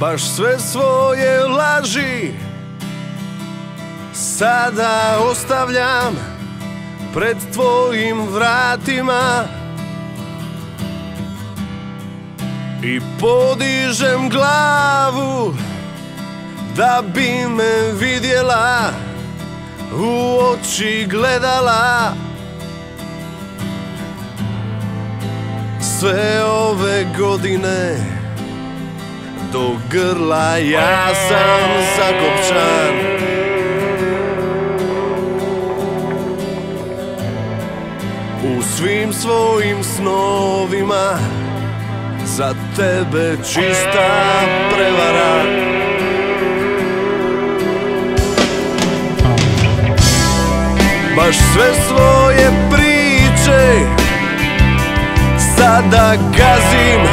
Baš sve svoje laži sada ostavljam pred tvojim vratima i podižem glavu da bi me vidjela, u oči gledala. Sve ove godine do grla ja sam zakopčan. U svim svojim snovima za tebe čista prevara. Baš sve svoje priče sada gazim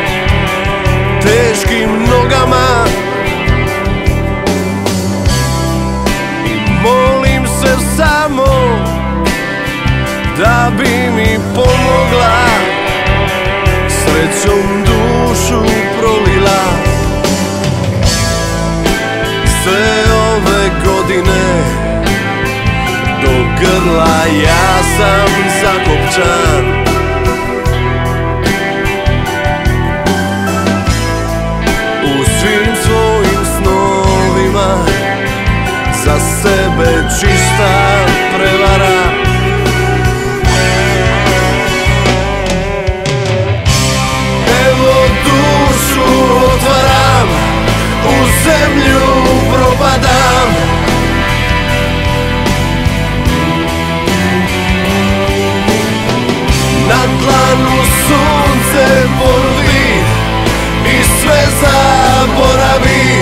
teškim nogama i molim se samo da bi mi pomogla, srećom dušu prolila. Sve ove godine do grla ja sam zakopčan. U svim svojim snovima za sebe čista prevara. Evo dušu otvaram, u zemlju propadam. Na dlanu sunce porvi i sve zaboravi.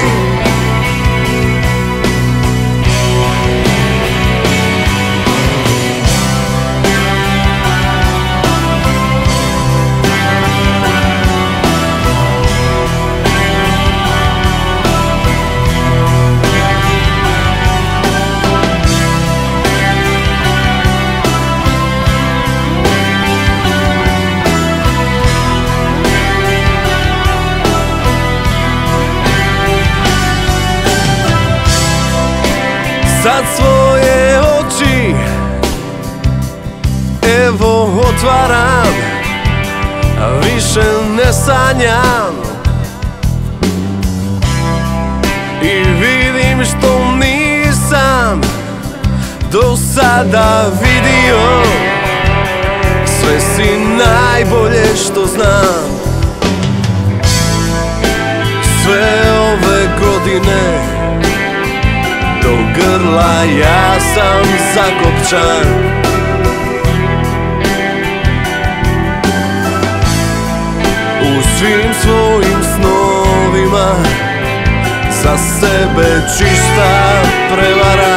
Sad svoje oči evo otvaram, više ne sanjam i vidim što nisam do sada vidio. Sve si najbolje što znam. Sve ove godine do grla ja sam zakopčan. U svim svojim snovima za sebe čista prevara.